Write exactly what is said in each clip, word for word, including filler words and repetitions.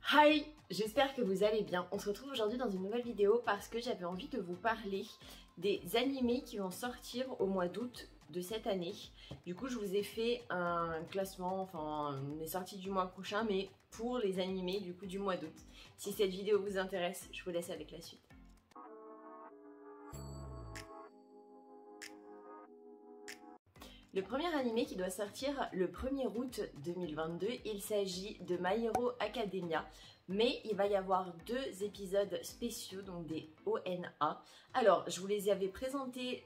Hi, j'espère que vous allez bien. On se retrouve aujourd'hui dans une nouvelle vidéo parce que j'avais envie de vous parler des animés qui vont sortir au mois d'août de cette année. Du coup, je vous ai fait un classement, enfin les sorties du mois prochain, mais pour les animés du coup du mois d'août. Si cette vidéo vous intéresse, je vous laisse avec la suite. Le premier animé qui doit sortir le premier août deux mille vingt-deux, il s'agit de My Hero Academia, mais il va y avoir deux épisodes spéciaux, donc des O N A. Alors, je vous les avais présentés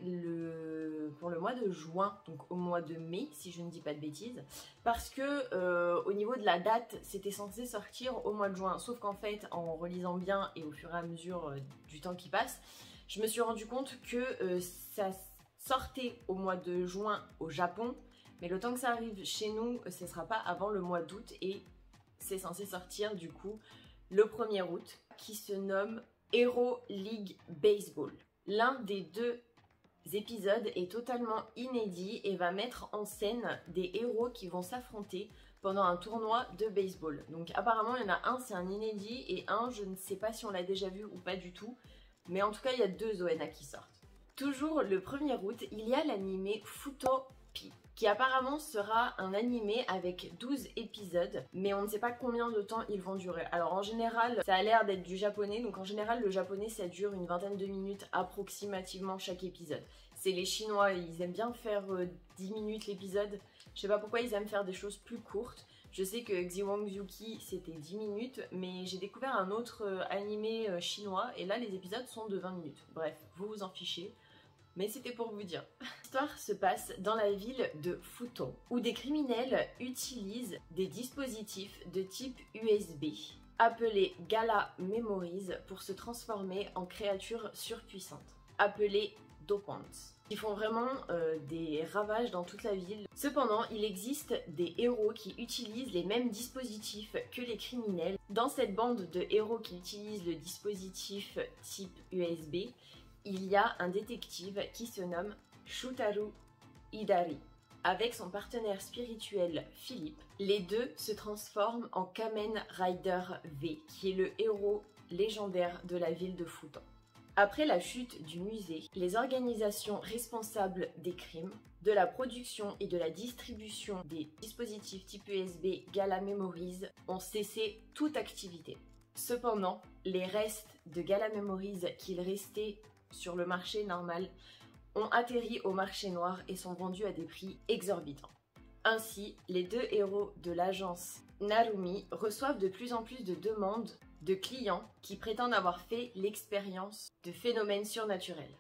le... pour le mois de juin, donc au mois de mai, si je ne dis pas de bêtises, parce que euh, au niveau de la date, c'était censé sortir au mois de juin, sauf qu'en fait, en relisant bien et au fur et à mesure euh, du temps qui passe, je me suis rendu compte que euh, ça sortait au mois de juin au Japon, mais le temps que ça arrive chez nous, ce ne sera pas avant le mois d'août et c'est censé sortir du coup le premier août, qui se nomme Hero League Baseball. L'un des deux épisodes est totalement inédit et va mettre en scène des héros qui vont s'affronter pendant un tournoi de baseball. Donc apparemment il y en a un, c'est un inédit, et un, je ne sais pas si on l'a déjà vu ou pas du tout, mais en tout cas il y a deux O N A qui sortent. Toujours le premier août, il y a l'animé Futopi, qui apparemment sera un animé avec douze épisodes, mais on ne sait pas combien de temps ils vont durer. Alors en général, ça a l'air d'être du japonais, donc en général le japonais ça dure une vingtaine de minutes approximativement chaque épisode. C'est les Chinois, ils aiment bien faire euh, dix minutes l'épisode, je sais pas pourquoi ils aiment faire des choses plus courtes. Je sais que Xiwang Yuki c'était dix minutes, mais j'ai découvert un autre euh, animé euh, chinois et là les épisodes sont de vingt minutes. Bref, vous vous en fichez. Mais c'était pour vous dire. L'histoire se passe dans la ville de Futo, où des criminels utilisent des dispositifs de type U S B, appelés Gala Memories, pour se transformer en créatures surpuissantes, appelées Dopants, qui font vraiment euh, des ravages dans toute la ville. Cependant, il existe des héros qui utilisent les mêmes dispositifs que les criminels. Dans cette bande de héros qui utilisent le dispositif type U S B, il y a un détective qui se nomme Shutaru Hidari. Avec son partenaire spirituel Philippe, les deux se transforment en Kamen Rider V, qui est le héros légendaire de la ville de Futo. Après la chute du musée, les organisations responsables des crimes, de la production et de la distribution des dispositifs type U S B Gala Memories ont cessé toute activité. Cependant, les restes de Gala Memories qu'il restait sur le marché normal ont atterri au marché noir et sont vendus à des prix exorbitants. Ainsi, les deux héros de l'agence Narumi reçoivent de plus en plus de demandes de clients qui prétendent avoir fait l'expérience de phénomènes surnaturels.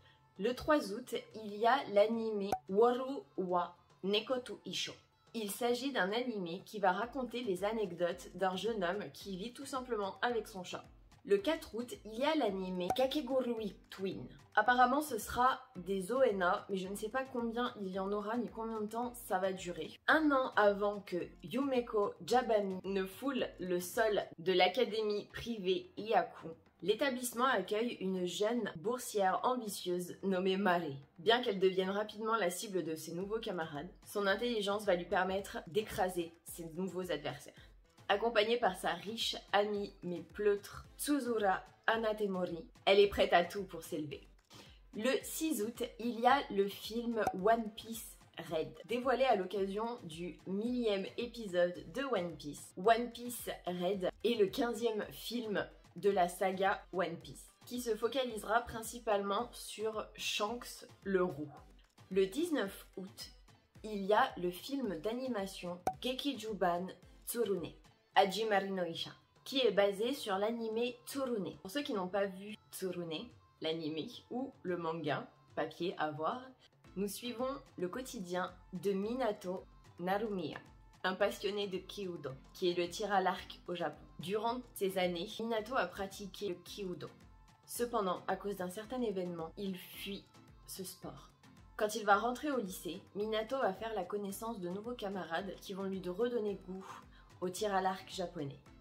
Le trois août, il y a l'anime Waru wa Nekoto Isho. Il s'agit d'un animé qui va raconter les anecdotes d'un jeune homme qui vit tout simplement avec son chat. Le quatre août, il y a l'anime Kakegurui Twin. Apparemment, ce sera des O N A, mais je ne sais pas combien il y en aura ni combien de temps ça va durer. Un an avant que Yumeko Jabami ne foule le sol de l'académie privée Iaku, l'établissement accueille une jeune boursière ambitieuse nommée Mare. Bien qu'elle devienne rapidement la cible de ses nouveaux camarades, son intelligence va lui permettre d'écraser ses nouveaux adversaires. Accompagnée par sa riche amie mais pleutre Tsuzura Anatemori, elle est prête à tout pour s'élever. Le six août, il y a le film One Piece Red, dévoilé à l'occasion du millième épisode de One Piece. One Piece Red est le quinzième film de la saga One Piece, qui se focalisera principalement sur Shanks le roux. Le dix-neuf août, il y a le film d'animation Gekijuban Tsurune, Hajimari no Isha, qui est basé sur l'animé Tsurune. Pour ceux qui n'ont pas vu Tsurune, l'animé ou le manga, papier à voir, nous suivons le quotidien de Minato Narumiya, un passionné de Kyudo, qui est le tir à l'arc au Japon. Durant ces années, Minato a pratiqué le Kyudo. Cependant, à cause d'un certain événement, il fuit ce sport. Quand il va rentrer au lycée, Minato va faire la connaissance de nouveaux camarades qui vont lui redonner goût au tir à l'arc japonais.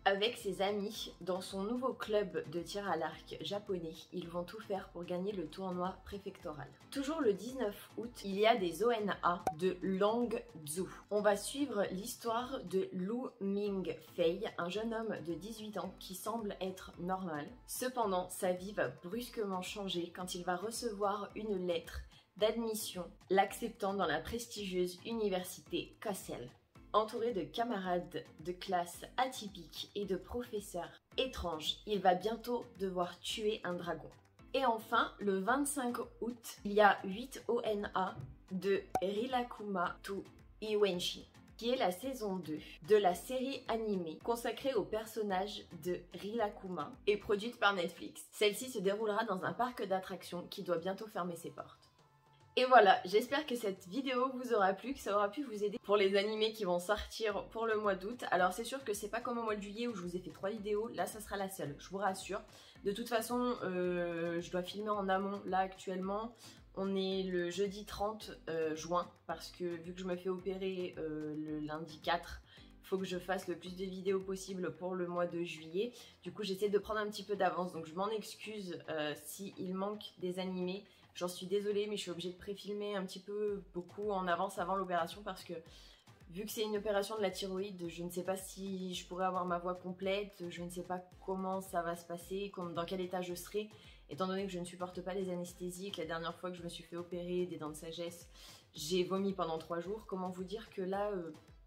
Avec ses amis, dans son nouveau club de tir à l'arc japonais, ils vont tout faire pour gagner le tournoi préfectoral. Toujours le dix-neuf août, il y a des O N A de Langzhou. On va suivre l'histoire de Lu Mingfei, un jeune homme de dix-huit ans qui semble être normal. Cependant, sa vie va brusquement changer quand il va recevoir une lettre d'admission l'acceptant dans la prestigieuse université Kassel. Entouré de camarades de classe atypiques et de professeurs étranges, il va bientôt devoir tuer un dragon. Et enfin, le vingt-cinq août, il y a huit O N A de Rilakkuma to Iwenshi, qui est la saison deux de la série animée consacrée au personnage de Rilakkuma et produite par Netflix. Celle-ci se déroulera dans un parc d'attractions qui doit bientôt fermer ses portes. Et voilà, j'espère que cette vidéo vous aura plu, que ça aura pu vous aider pour les animés qui vont sortir pour le mois d'août. Alors c'est sûr que c'est pas comme au mois de juillet où je vous ai fait trois vidéos, là ça sera la seule, je vous rassure. De toute façon, euh, je dois filmer en amont là actuellement. On est le jeudi trente euh, juin parce que vu que je me fais opérer euh, le lundi quatre, il faut que je fasse le plus de vidéos possible pour le mois de juillet. Du coup j'essaie de prendre un petit peu d'avance, donc je m'en excuse euh, s'il manque des animés. J'en suis désolée, mais je suis obligée de pré-filmer un petit peu beaucoup en avance avant l'opération parce que vu que c'est une opération de la thyroïde, je ne sais pas si je pourrai avoir ma voix complète, je ne sais pas comment ça va se passer, dans quel état je serai, étant donné que je ne supporte pas les anesthésies, que la dernière fois que je me suis fait opérer des dents de sagesse, j'ai vomi pendant trois jours. Comment vous dire que là, euh,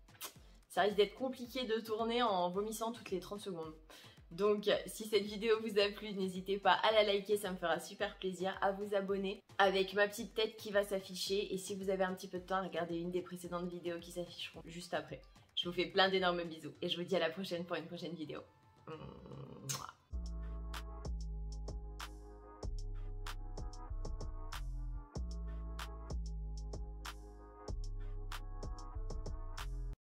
ça risque d'être compliqué de tourner en vomissant toutes les trente secondes. Donc si cette vidéo vous a plu, n'hésitez pas à la liker, ça me fera super plaisir, à vous abonner avec ma petite tête qui va s'afficher, et si vous avez un petit peu de temps, regardez une des précédentes vidéos qui s'afficheront juste après. Je vous fais plein d'énormes bisous et je vous dis à la prochaine pour une prochaine vidéo. Mmh.